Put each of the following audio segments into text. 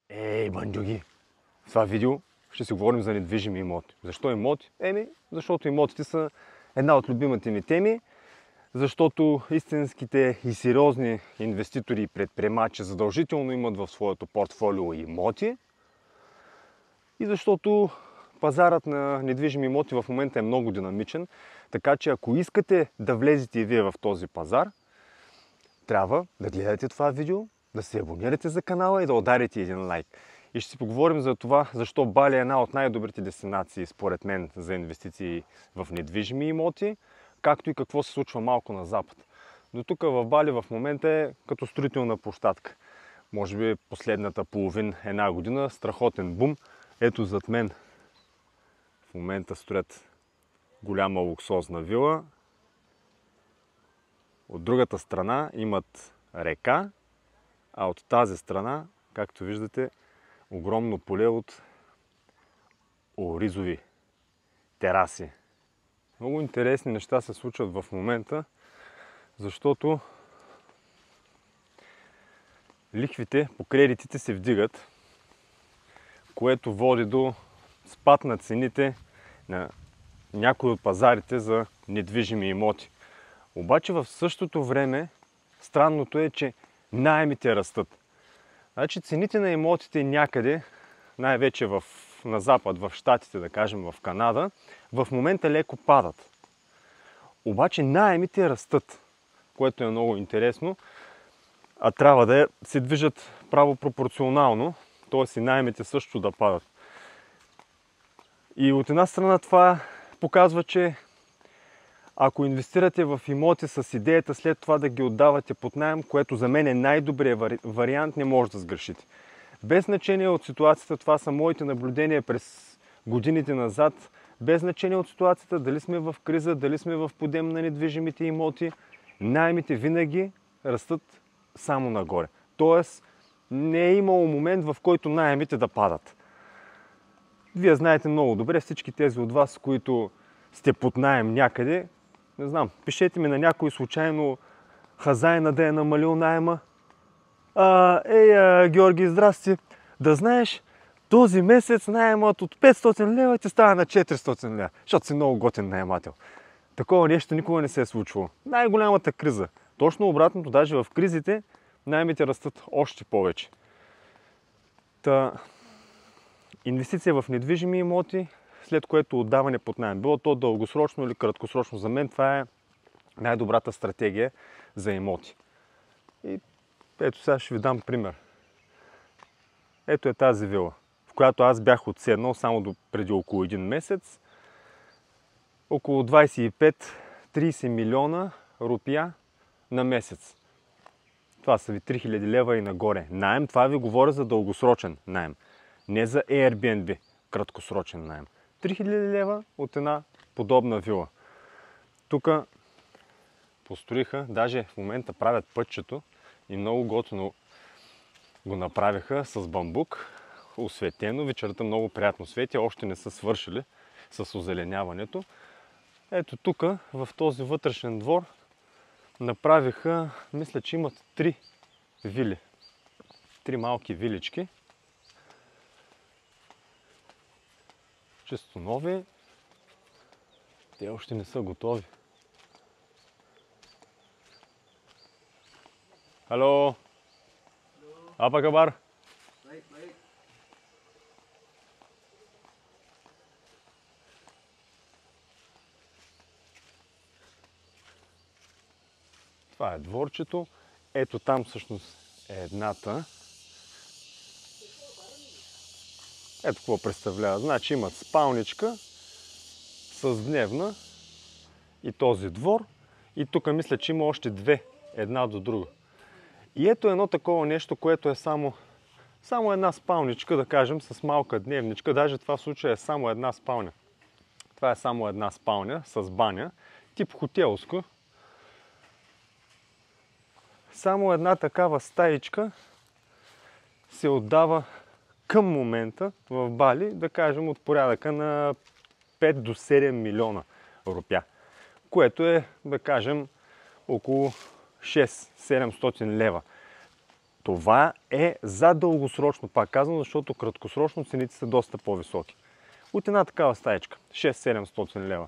Ей, бандюги! В това видео ще си говорим за недвижими имоти. Защо имоти? Защото имотите са една от любимите ми теми, защото истинските и сериозни инвеститори и предприемачи задължително имат в своето портфолио имоти и защото пазарът на недвижими имоти в момента е много динамичен, така че ако искате да влезете и вие в този пазар, трябва да гледате това видео, да се абонирате за канала и да ударите един лайк. И ще си поговорим за това, защо Бали е една от най-добрите дестинации, според мен, за инвестиции в недвижими имоти, както и какво се случва малко на запад. Но тук в Бали в момента е като строителна площадка. Може би последната една година, страхотен бум. Ето зад мен в момента строят голяма луксозна вила. От другата страна имат река, а от тази страна, както виждате, огромно поле от оризови тераси. Много интересни неща се случват в момента, защото лихвите по кредитите се вдигат, което води до спад на цените на някои от пазарите за недвижими имоти. Обаче в същото време странното е, че наемите растат. Значи цените на имотите някъде, най-вече на запад, в Щатите, да кажем в Канада, в момента леко падат. Обаче наемите растат, което е много интересно, а трябва да се движат право пропорционално, т.е. и наемите също да падат. И от една страна това показва, че ако инвестирате в имоти с идеята след това да ги отдавате под наем, което за мен е най-добрият вариант, не може да сгрешите. Без значение от ситуацията, това са моите наблюдения през годините назад, без значение от ситуацията, дали сме в криза, дали сме в подем на недвижимите имоти, наемите винаги растат само нагоре. Тоест, не е имало момент, в който наемите да падат. Вие знаете много добре, всички тези от вас, които сте под наем някъде, не знам, пишете ми на някой случайно хазайна да е намалил наема. Георги, здрасти! Да знаеш, този месец наемът от 500 лева ти става на 400 лева, защото си много готин наемател. Такова нещо никога не се е случвало. Най-голямата криза. Точно обратното, даже в кризите наемите растат още повече. Инвестиция в недвижими имоти, след което отдаване под наем. Било то дългосрочно или краткосрочно. За мен това е най-добрата стратегия за имоти. И ето сега ще ви дам пример. Ето е тази вила, в която аз бях отседнал само преди около един месец. Около 25-30 милиона рупия на месец. Това са ви 3000 лева и нагоре. Наем, това ви говоря за дългосрочен наем. Не за Airbnb, краткосрочен наем. 3000 лева от една подобна вила. Тук построиха, даже в момента правят пътчето и много готино го направиха с бамбук, осветено, вечерта много приятно свети, още не са свършили с озеленяването. Ето тук, в този вътрешен двор, направиха, мисля, че имат 3 вили. 3 малки вилички. Чисто нови. Те още не са готови. Хало! Апа кабар? Това е дворчето. Ето там всъщност е едната. Ето какво представлява. Значи имат спалничка с дневна и този двор. И тук мисля, че има още 2, една до друга. И ето едно такова нещо, което е само една спалничка, да кажем, с малка дневничка. Даже това в случая е само една спалня. Това е само една спалня с баня, тип хотелско. Само една такава стаичка се отдава към момента в Бали, да кажем, от порядъка на 5 до 7 милиона рупия. Което е, да кажем, около 6-700 лева. Това е за дългосрочно, пак казвам, защото краткосрочно цените са доста по-високи. От една такава стаечка, 6-700 лева.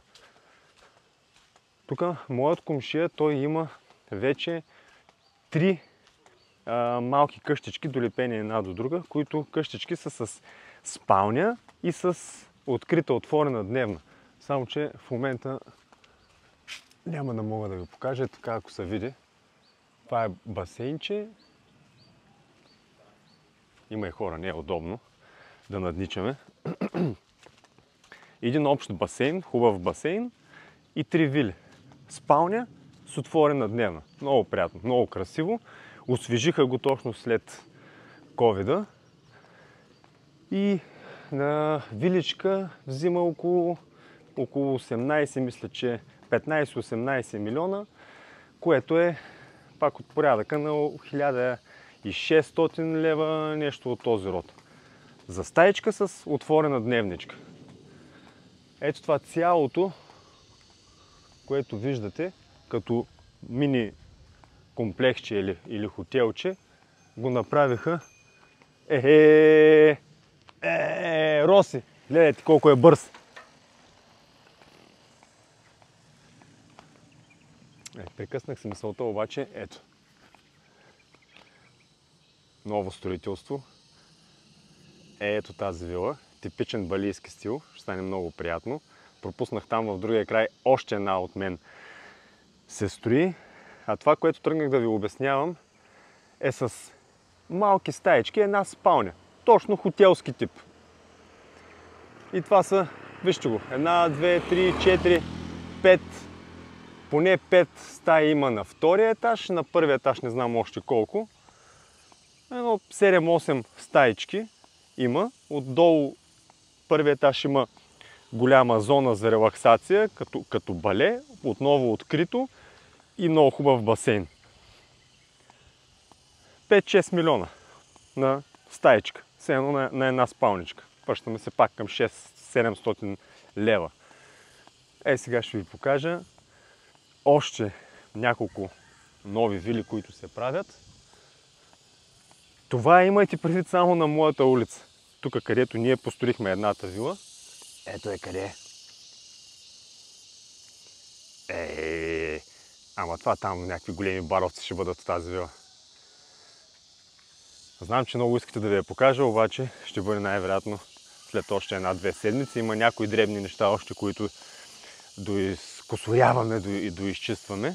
Тук моят комшия, той има вече 3 малки къщички, долепени една до друга, които къщички са с спалня и с открита, отворена дневна. Само че в момента няма да мога да ви покажа, така ако се види. Това е басейнче. Има и хора, не е удобно да надничаме. Един общ басейн, хубав басейн и 3 вили. Спалня с отворена дневна. Много приятно, много красиво. Освежиха го точно след ковида. И на виличка взима около 18, мисля, че 15-18 милиона, което е пак от порядъка на 1600 лева, нещо от този род. За стаечка с отворена дневничка. Ето това цялото, което виждате като мини комплексче или хотелче, го направиха. Роси! Гледайте колко е бърз! Прекъснах се мисълта, обаче ето. Ново строителство. Ето тази вила. Типичен балийски стил. Ще стане много приятно. Пропуснах там в другия край още една от мен се строи. А това, което тръгнах да ви обяснявам, е с малки стаечки, една спалня. Точно хотелски тип. И това са, вижте го, 1, 2, 3, 4, 5. Поне 5 стаи има на втория етаж, на първия етаж не знам още колко. Едно 7-8 стаички има. Отдолу първия етаж има голяма зона за релаксация, като бале, отново открито и много хубав басейн. 5-6 милиона на стаичка, все едно на една спалничка. Връщаме се пак към 6-700 лева. Сега ще ви покажа още няколко нови вили, които се правят. Това имайте предвид само на моята улица. Тук, където ние построихме едната вила. Ето е къде е. Ама това там някакви големи баровци ще бъдат в тази вила. Знам, че много искате да ви я покажа, обаче ще бъде най-вероятно след още 1-2 седмици. Има някои дребни неща още, които доизкосоряваме и доизчистваме.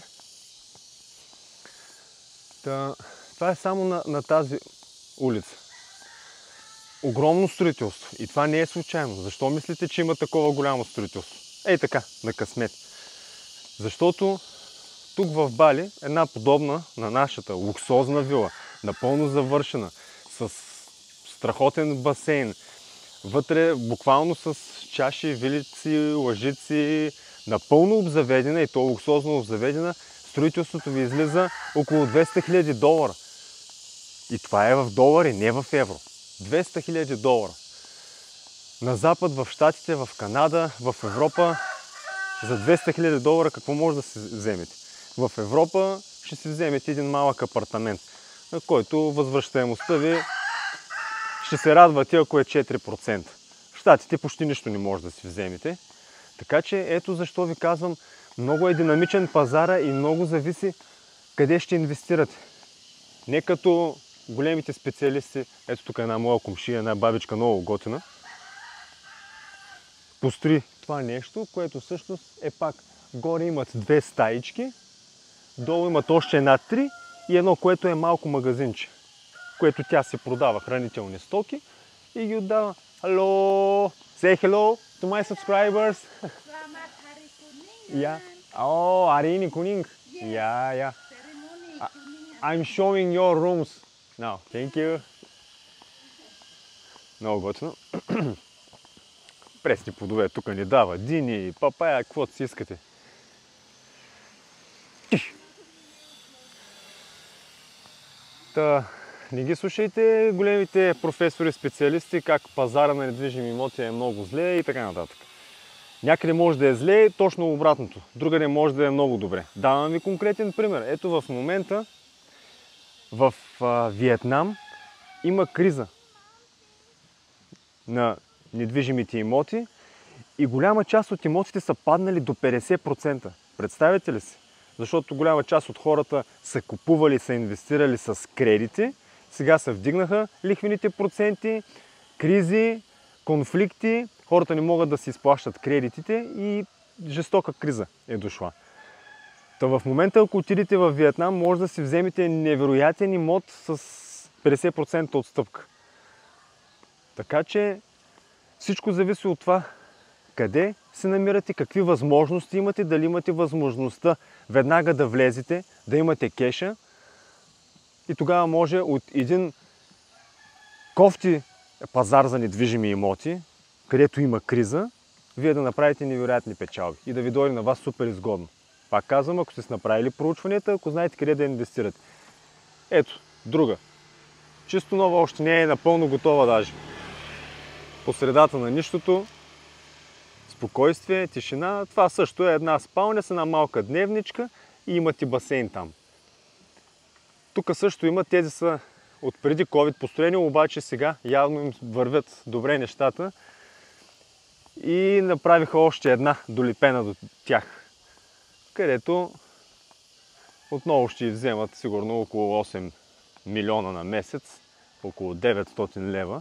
Това е само на тази улица. Огромно строителство. И това не е случайно. Защо мислите, че има такова голямо строителство? Ей така, на късмет. Защото тук в Бали една подобна на нашата луксозна вила, напълно завършена, с страхотен басейн, вътре буквално с чаши, вилици, лъжици, напълно обзаведена и то луксозно обзаведена, строителството ви излиза около 200 000 долара. И това е в долари, не в евро. 200 000 долара. На запад, в Щатите, в Канада, в Европа, за 200 000 долара какво може да си вземете? В Европа ще си вземете един малък апартамент, на който възвръщаемостта ви ще се радвате, ако е 4%. В Щатите почти нищо не може да си вземете. Така че ето защо ви казвам, много е динамичен пазара и много зависи къде ще инвестирате. Не като големите специалисти, ето тук една моя комшия, една бабичка много готина, построи това нещо, което всъщност е пак горе имат 2 стаички, долу имат още една 3 и едно, което е малко магазинче, което тя си продава хранителни стоки и ги отдава. Hello! Say hello to my subscribers! Selamat Hari Kuning. Yeah. Oh, hari ini kuning? Yes. Yeah. Ceremony kuning. I'm showing your rooms now. Thank you. Много готино. Пресни плодове тук ни дава. Дини, папая, каквото си искате. Не ги слушайте големите професори, специалисти, как пазара на недвижими имоти е много зле и така нататък. Някъде може да е зле, точно обратното. Другаде може да е много добре. Давам ви конкретен пример. Ето в момента В Виетнам има криза на недвижимите имоти и голяма част от имотите са паднали до 50%. Представете ли си? Защото голяма част от хората са купували, са инвестирали с кредити, сега се вдигнаха лихвените проценти, кризи, конфликти, хората не могат да си изплащат кредитите и жестока криза е дошла. Та в момента, ако отидете в Виетнам, може да си вземете невероятен имот с 50% отстъпка. Така че всичко зависи от това къде се намирате, какви възможности имате, дали имате възможността веднага да влезете, да имате кеша и тогава може от един кофти пазар за недвижими имоти, където има криза, вие да направите невероятни печалби и да ви дойде на вас супер изгодно. Пак казвам, ако сте направили проучванията, ако знаете къде да инвестирате. Ето, друга. Чисто нова, още не е напълно готова даже. По средата на нищото, спокойствие, тишина. Това също е една спалня с една малка дневничка и имате басейн там. Тук също има, тези са от преди COVID построени, обаче сега явно им вървят добре нещата и направиха още една долепена до тях, където отново ще вземат сигурно около 8 милиона на месец, около 900 лева.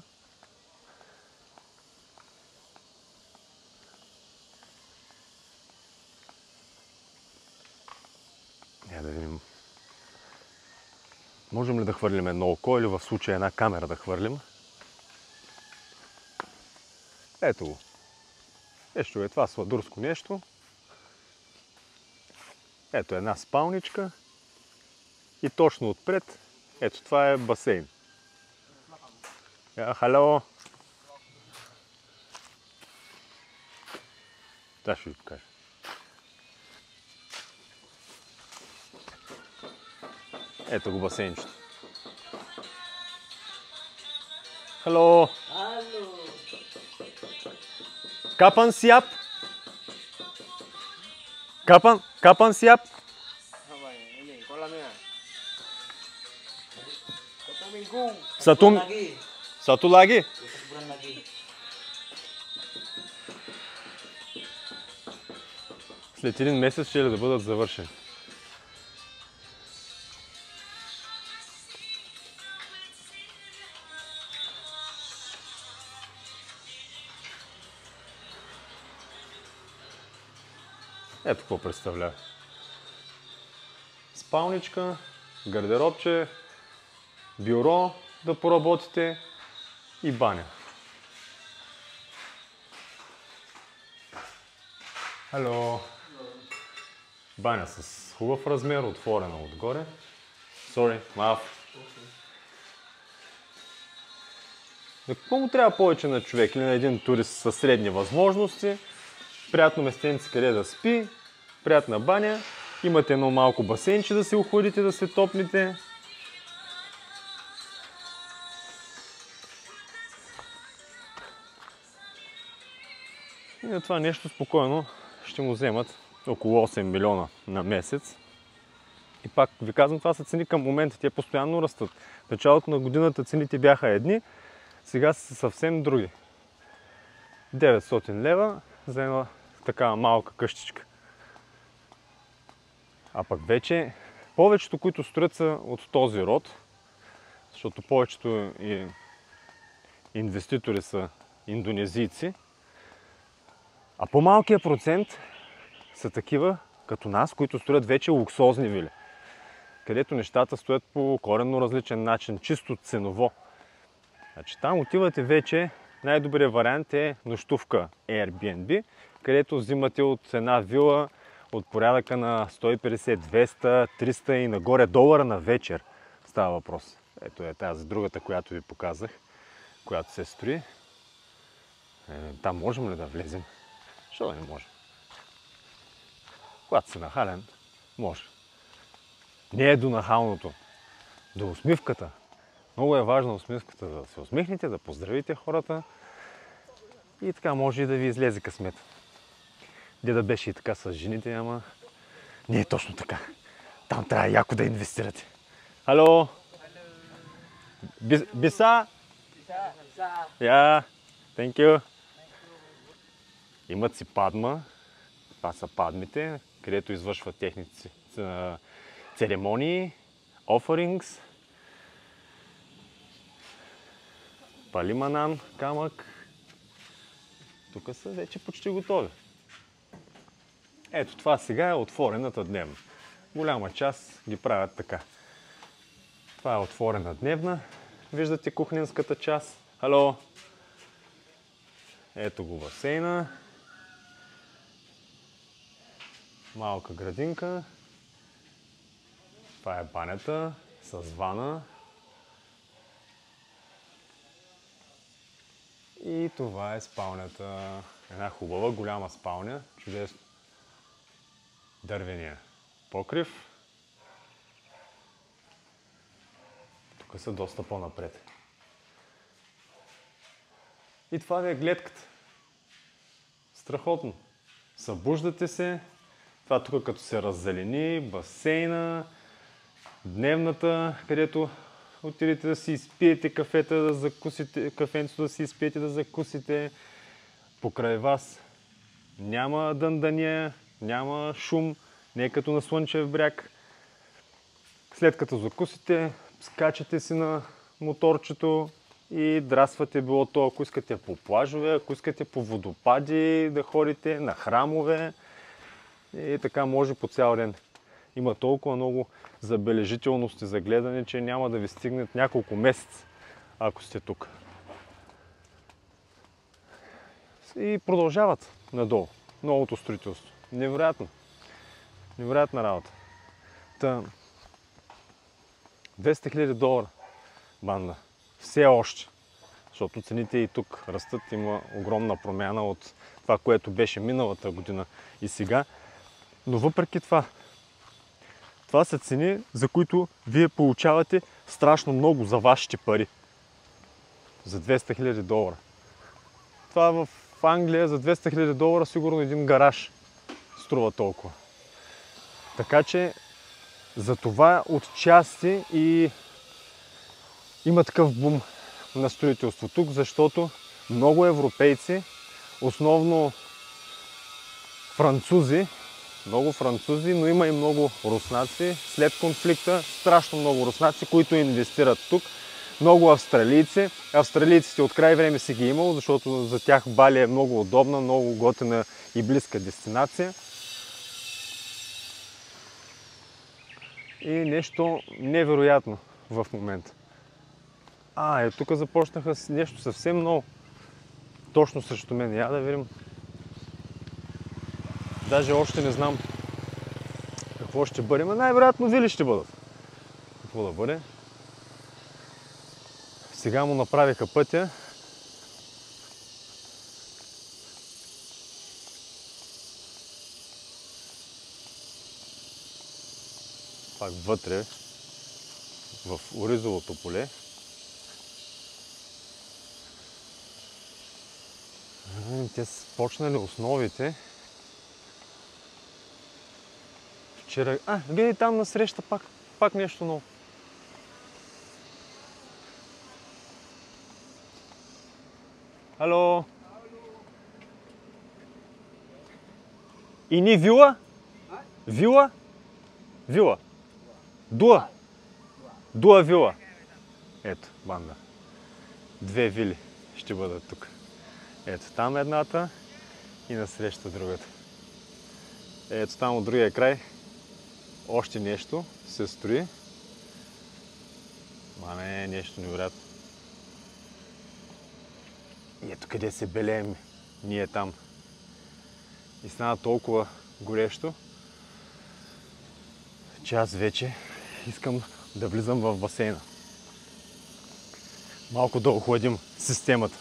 Да видим. Можем ли да хвърлим едно око или в случая една камера да хвърлим? Ето го. Нещо е това сладурско нещо. Ето една спалничка. И точно отпред, ето това е басейн. Хало! Да, ще ви покажа. Ето го басейнчето. Хало! Kapan siap? Kapan siap? Apa ini kolamnya? 1 minggu. Satu lagi? 1 bulan lagi. След един месец ще ли да бъдат завършени. Ето какво представлява. Спалничка, гардеробче, бюро да поработите и баня. Алло! Баня с хубав размер, отворена отгоре. Sorry, маф. На какво му трябва повече на човек или на един турист със средни възможности? Приятно местенце къде да спи, приятна баня, имате едно малко басейнче да се охладите, да се топнете. И на това нещо спокойно ще му вземат около 8 милиона на месец. И пак ви казвам, това са цени към момента, те постоянно растат. В началото на годината цените бяха едни, сега са съвсем други. 900 лева за една такава малка къщичка. А пък вече повечето, които строят, са от този род, защото повечето инвеститори са индонезийци, а по-малкият процент са такива като нас, които строят вече луксозни вили, където нещата стоят по коренно различен начин, чисто ценово. Значи там отивате вече, най-добрият вариант е нощувка Airbnb, където взимате от една вила от порядъка на 150, 200, 300 и нагоре долара на вечер. Става въпрос. Ето е тази другата, която ви показах, която се строи. Там можем ли да влезем? Защо да не можем? Когато си нахален, може. Не е до нахалното, до усмивката. Много е важна усмивката, да се усмихнете, да поздравите хората и така може и да ви излезе късмет. Деда беше и така с жените, ама не е точно така. Там трябва яко да инвестирате. Алло! Bisa? Yeah, thank you. Имат си падма. Това са падмите, където извършват техните церемонии, offerings. Палиманан, камък. Тук са вече почти готови. Ето това сега е отворената дневна. Голяма част ги правят така. Това е отворена дневна. Виждате кухненската част. Хало! Ето го басейна. Малка градинка. Това е банята с вана. И това е спалнята. Една хубава, голяма спалня. Чудесно. Дървения покрив. Тук са доста по-напред. И това ви е гледката. Страхотно. Събуждате се. Това тук като се раззелени, басейна, дневната, където отидете да си изпиете кафета, да закусите, кафенцето да си изпиете, да закусите. Покрай вас няма дъндания, няма шум, не е като на Слънчев бряг. След като закусите, скачате си на моторчето и драствате било то, ако искате по плажове, ако искате по водопади да ходите, на храмове. И така може по цял ден. Има толкова много забележителности за гледане, че няма да ви стигнат няколко месеца, ако сте тук. И продължават надолу. Новото строителство. Невероятно. Невероятна работа. Та, $200 000 банда. Все още. Защото цените и тук растат. Има огромна промяна от това, което беше миналата година и сега. Но въпреки това, това са цени, за които вие получавате страшно много за вашите пари. За $200 000. Това в Англия за $200 000 сигурно един гараж струва толкова. Така че за това отчасти и има такъв бум на строителство тук, защото много европейци, основно французи, но има и много руснаци. След конфликта страшно много руснаци, които инвестират тук. Много австралийци. Австралийците от край време си ги имало, защото за тях Бали е много удобна, много готина и близка дестинация. И нещо невероятно в момента. Тук започнаха с нещо съвсем ново. Точно срещу мен. Я да видим. Даже още не знам какво ще бъде, но най-вероятно вили ще бъдат. Какво да бъде? Сега му направиха пътя. Пак вътре, в оризовото поле. Те са почнали основите. Вчера... гледай там насреща пак нещо ново. Алло! Ini vila? Vila? Vila. Дуа вила. Ето, банда. 2 вили ще бъдат тук. Ето там едната и насреща другата. Ето там от другия край още нещо се строи. Не е нещо невероятно. И ето къде се белеем ние там. И стана толкова горещо, че аз вече искам да влизам в басейна. Малко да охладим системата.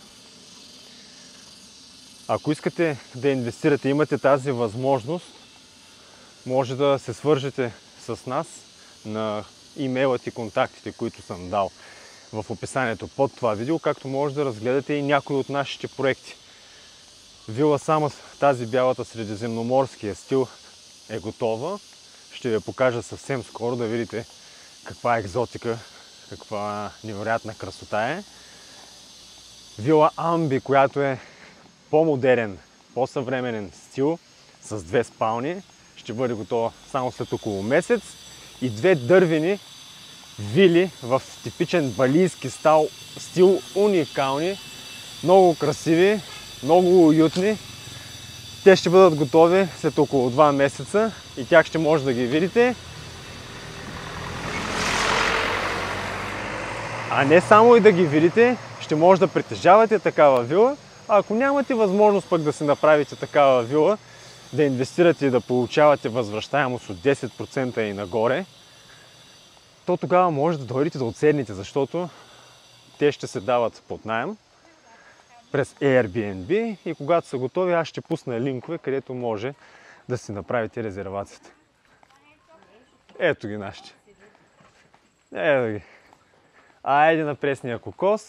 Ако искате да инвестирате, имате тази възможност, може да се свържете с нас на имейлът и контактите, които съм дал в описанието под това видео, както може да разгледате и някои от нашите проекти. Вила Самос, тази бялата средиземноморския стил е готова. Ще ви я покажа съвсем скоро да видите каква екзотика каква невероятна красота е. Вила Амби, която е по-модерен, по-съвременен стил с 2 спални. Ще бъде готова само след около месец. И 2 дървени вили в типичен балийски стил, уникални, много красиви, много уютни. Те ще бъдат готови след около 2 месеца и тях ще може да ги видите. А не само и да ги видите, ще може да притежавате такава вила. А ако нямате възможност пък да си направите такава вила, да инвестирате и да получавате възвръщаемост от 10% и нагоре, то тогава може да дойдете да отседнете, защото те ще се дават под наем през Airbnb и когато са готови, аз ще пусна линкове, където може да си направите резервацията. Ето ги нашите. Ето ги. Айде на пресния кокос.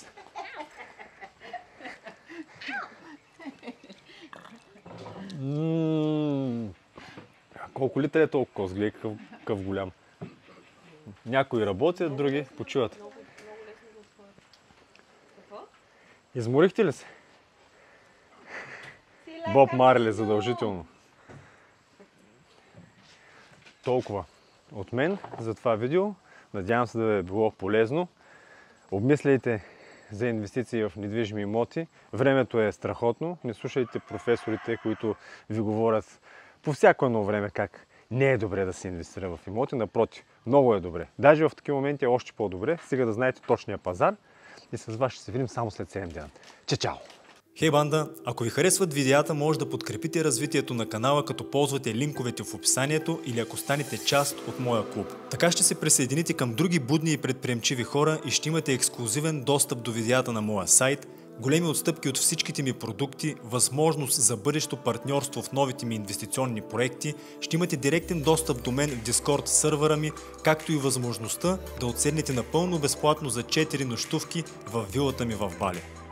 Колко литра е толкова кокос? Гледай какъв голям. Някои работят, други почиват. Изморихте ли се? Боб Марли задължително. Толкова от мен за това видео. Надявам се да ви е било полезно. Обмисляйте за инвестиции в недвижими имоти. Времето е страхотно. Не слушайте професорите, които ви говорят по всяко едно време как не е добре да се инвестира в имоти. Напротив, много е добре. Даже в такива моменти е още по-добре. Стига да знаете точния пазар. И с вас ще се видим само след 7 дена. Чао! Хей банда, ако ви харесват видеята, може да подкрепите развитието на канала, като ползвате линковете в описанието или ако станете част от моя клуб. Така ще се присъедините към други будни и предприемчиви хора и ще имате ексклузивен достъп до видеята на моя сайт, големи отстъпки от всичките ми продукти, възможност за бъдещо партньорство в новите ми инвестиционни проекти, ще имате директен достъп до мен в Discord сървъра ми, както и възможността да отседнете напълно безплатно за 4 нощувки в вилата ми в Бали.